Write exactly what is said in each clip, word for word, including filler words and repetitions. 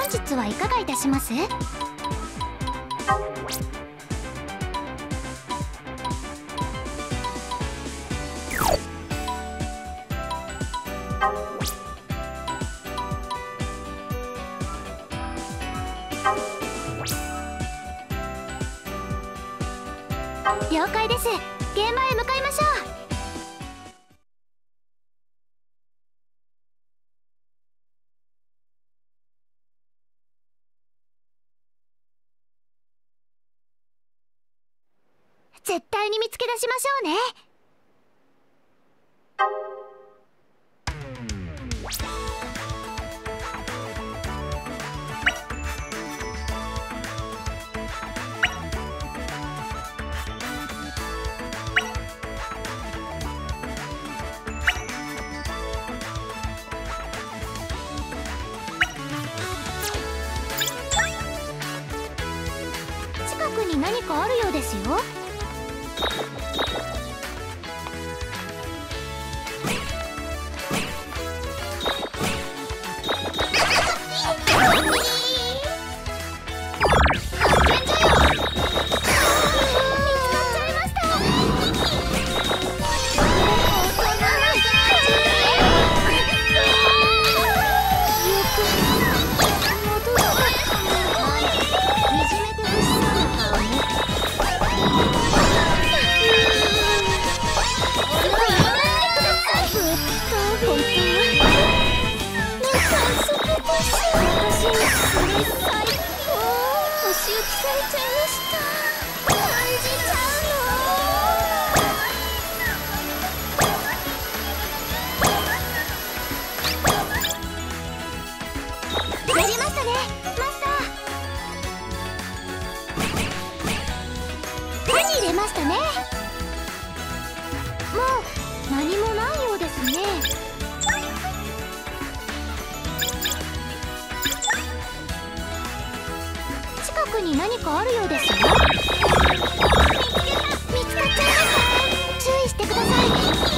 本日はいかがいたします？了解です。現場へ向かいましょう。絶対に見つけ出しましょうね。近くに何かあるようですよ。近くに何かあるようですよ。見つかっちゃいました。注意してください。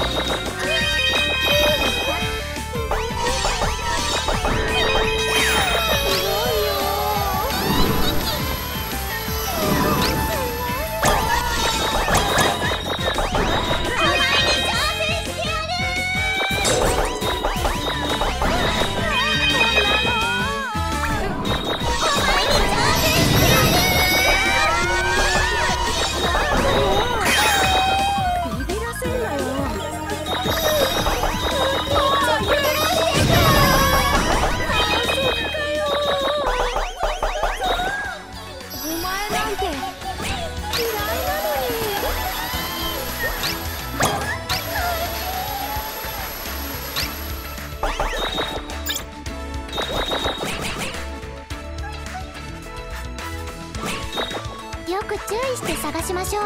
よく注意して探しましょう。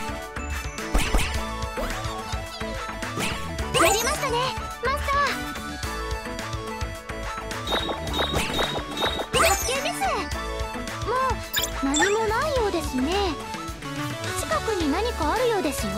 やりましたね、マスター。発見です。もう何もないようですね。近くに何かあるようですよ。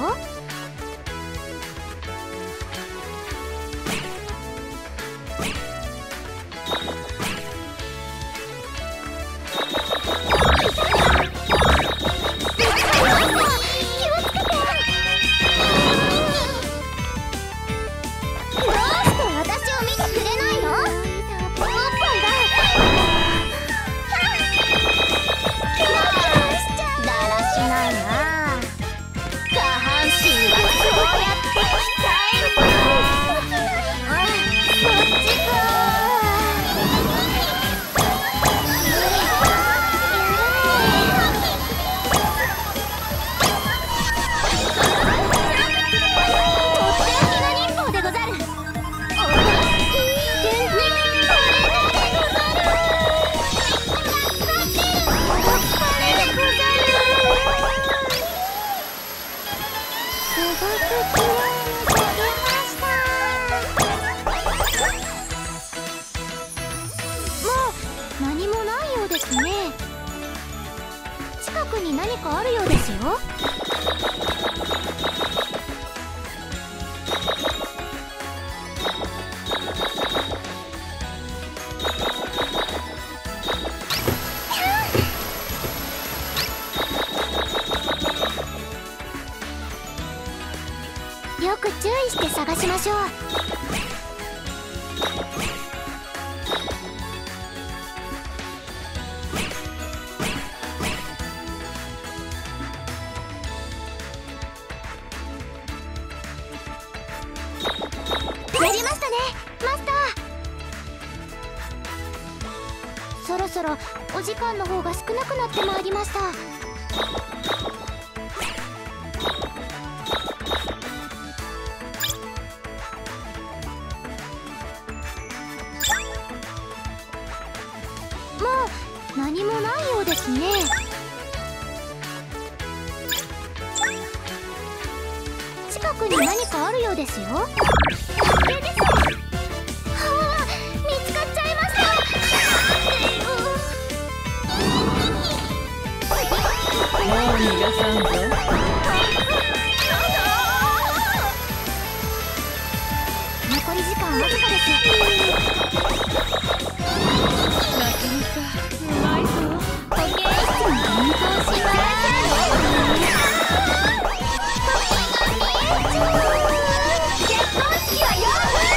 近くに何かあるようですよ。 探しましょう。やりましたね、マスター。そろそろお時間の方が少なくなってまいりました。もう何もないようですね。近くに何かあるようですよ。発見です。はあ、見つかっちゃいました。 もう逃がさんぞ。 残り時間わずかです。 なかなかうまいぞ。 保健室に変更します。結婚式はよんぷん。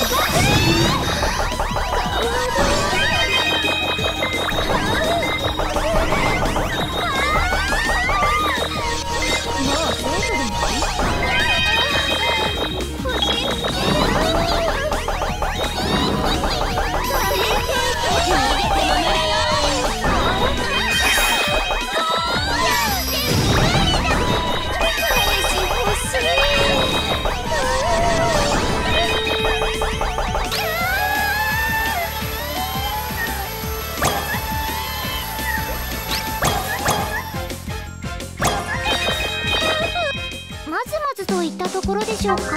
まずまずといったところでしょうか。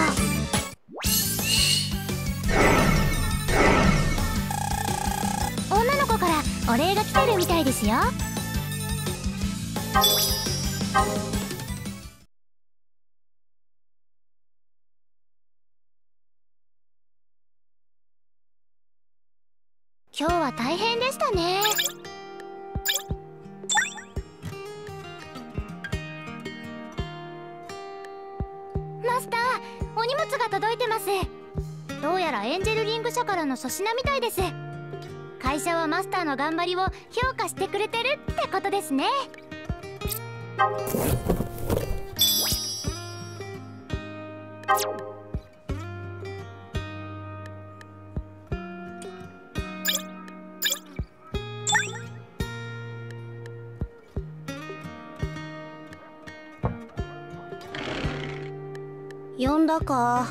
女の子からお礼が来てるみたいですよ。今日は大変でしたね。マスター、お荷物が届いてます。どうやらエンジェルリング社からの粗品みたいです。会社はマスターの頑張りを評価してくれてるってことですね。 呼んだか。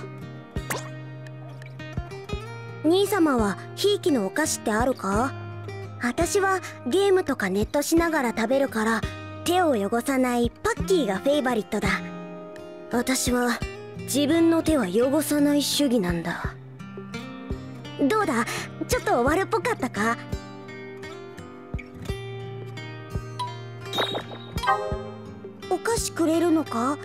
兄様はひいきのお菓子ってあるか？私はゲームとかネットしながら食べるから手を汚さないパッキーがフェイバリットだ。私は自分の手は汚さない主義なんだ。どうだ、ちょっと悪っぽかったか？お菓子くれるのか？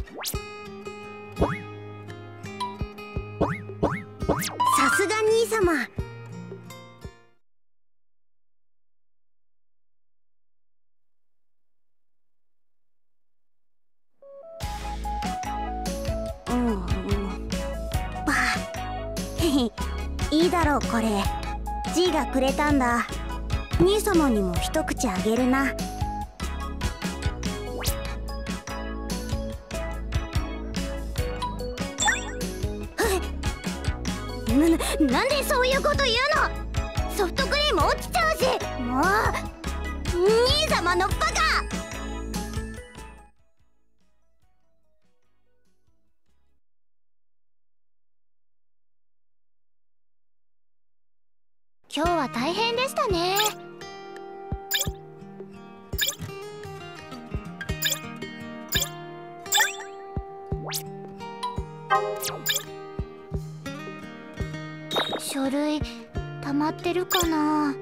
さすが兄様。うんうん。ばいいだろうこれ。G がくれたんだ。兄様にも一口あげるな。な、なんでそういうこと言うの？ソフトクリーム落ちちゃうし。もう兄様のバカ。 今日は大変でしたね。書類溜まってるかな。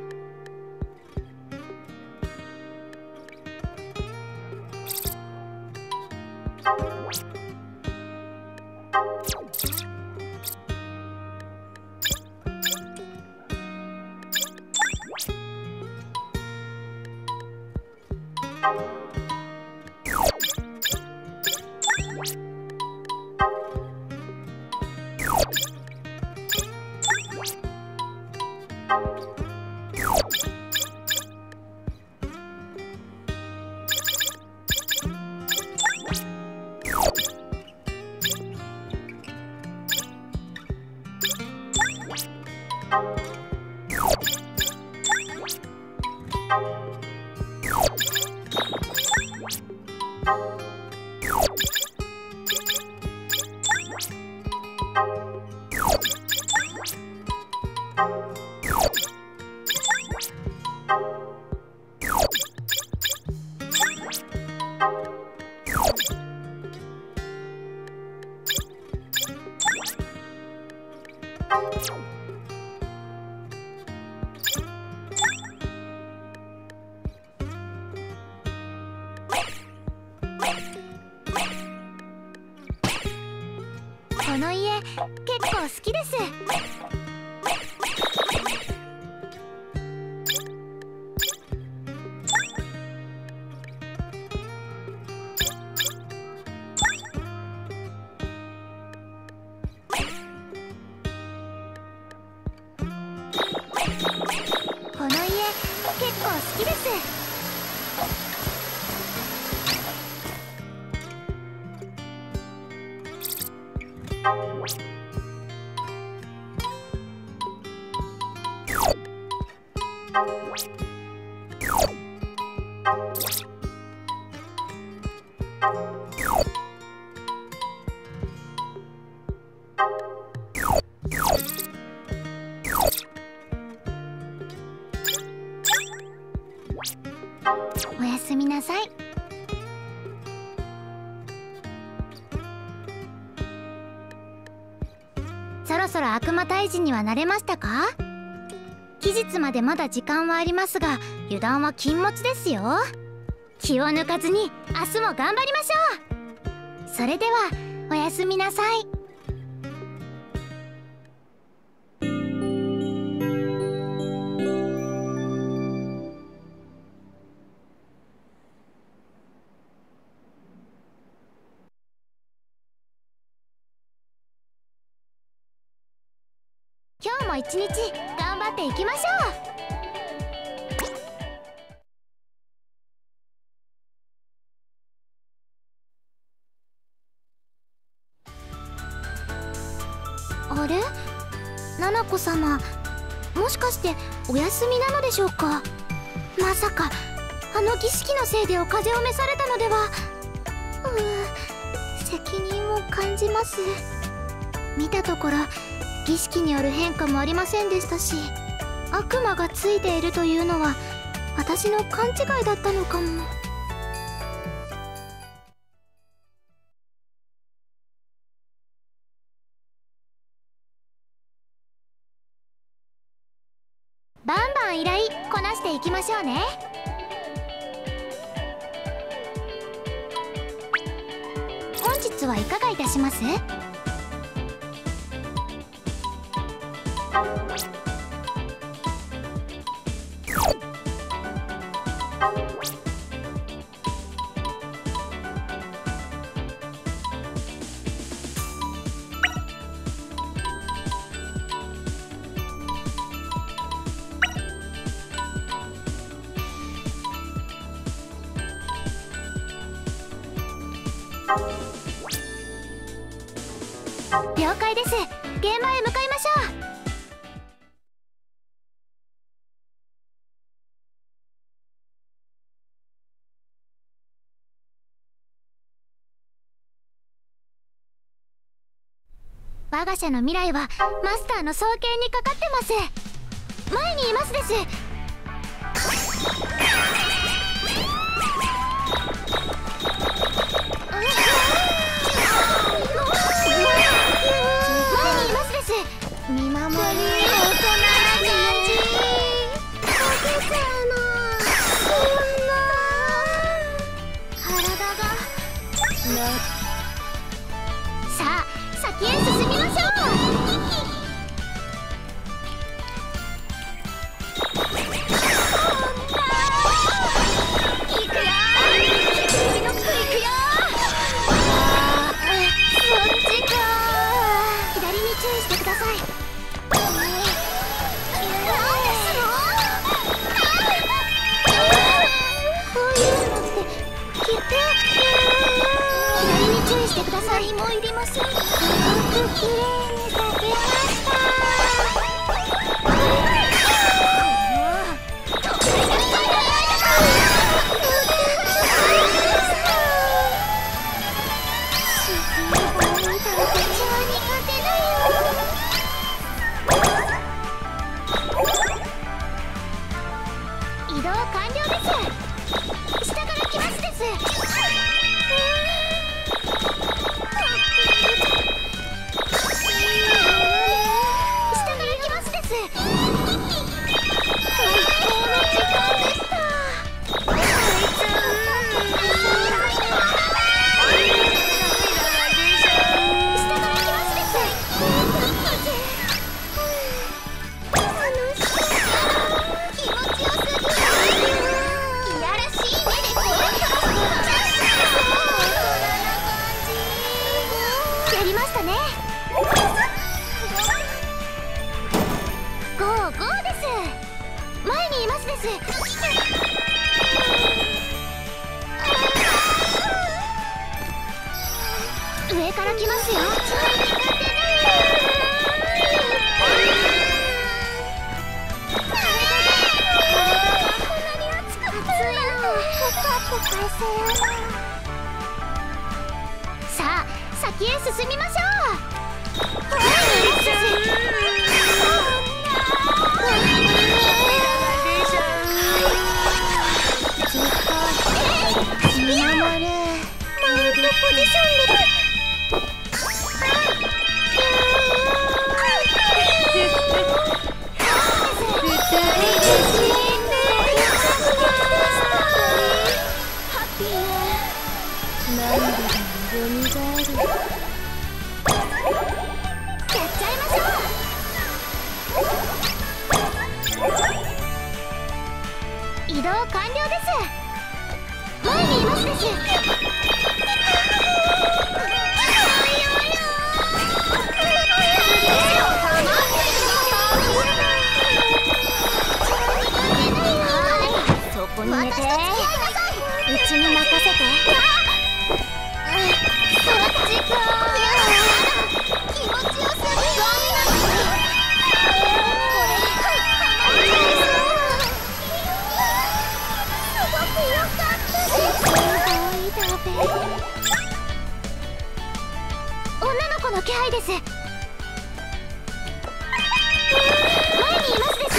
この家結構好きです。この家結構好きです。おやすみなさい。そろそろ悪魔退治には慣れましたか？期日までまだ時間はありますが、油断は禁物ですよ。気を抜かずに明日も頑張りましょう。それではおやすみなさい。今日も一日頑張っていきましょう。あれ、ななこ様、もしかしてお休みなのでしょうか？まさかあの儀式のせいでお風邪を召されたのでは。うー、責任を感じます。見たところ儀式による変化もありませんでしたし、悪魔がついているというのは私の勘違いだったのかも。バンバン依頼こなしていきましょうね。本日はいかがいたします？了解です。現場へ向かいましょう。我が社の未来はマスターの双剣にかかってます。前にいますです。見守り大人な感じ。おけちゃうの。体がさあ先へ進みましょう。いくよー、のくいくよー。あー、そっちかー。左に注意してください。してください。もいりません。すごく綺麗に咲きました。 。上から来ますよ。さあ先へ進みましょう。見守る。マウントポジションで。移動完了です。前にいますです。そこに寝て、うちに任せて。そっちか。気持ちよすぎる。女の子の気配です。前にいますです。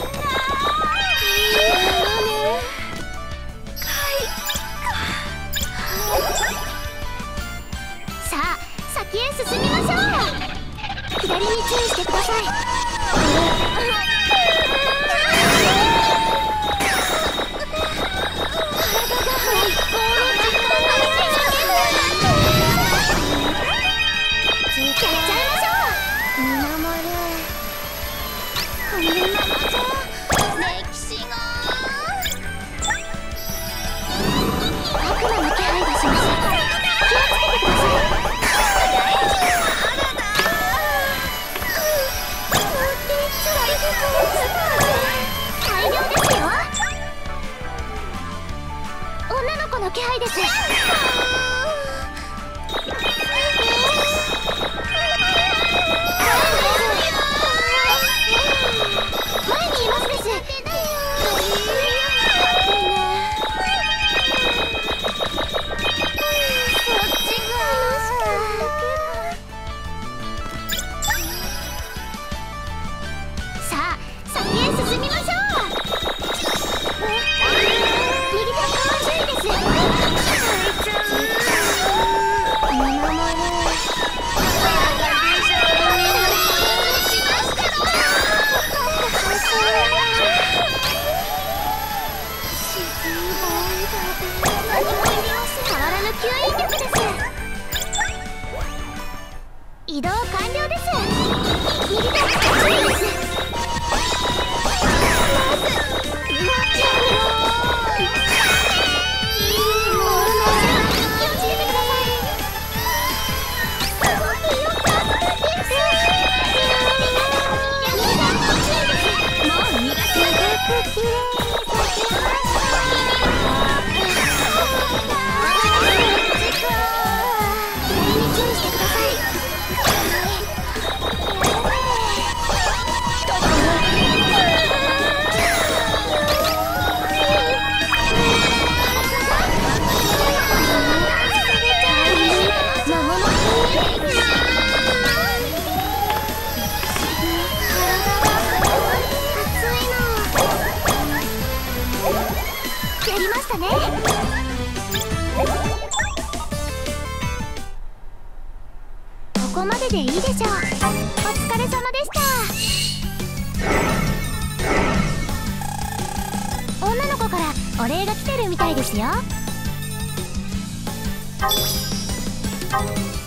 さあ先へ進みましょう。左に注意してください。女の子の気配です。前にいますです。さあ先へ進みましょう。右手かわいいです。見守る。変わらぬ吸引力です。移動完了です。右手注意です。やりましたね。ここまででいいでしょう。お疲れ様でした。女の子からお礼が来てるみたいですよ。